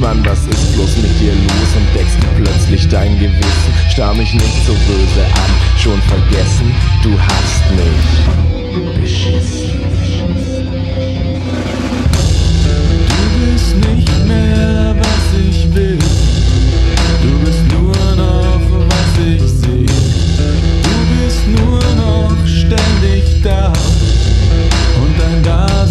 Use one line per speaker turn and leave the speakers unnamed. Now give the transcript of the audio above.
Mann, was ist bloß mit dir los? Entdeckst du plötzlich dein Gewissen? Starr mich nicht so böse an, schon vergessen, du hast mich beschissen.
Du bist nicht mehr, was ich will. Du bist nur noch, was ich seh. Du bist nur noch ständig da. Und dein Dasein